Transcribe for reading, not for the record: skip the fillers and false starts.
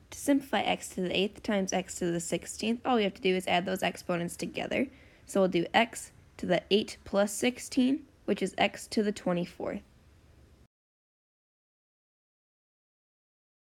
To simplify x to the 8th times x to the 16th, all we have to do is add those exponents together. So we'll do x to the 8 plus 16, which is x to the 24th.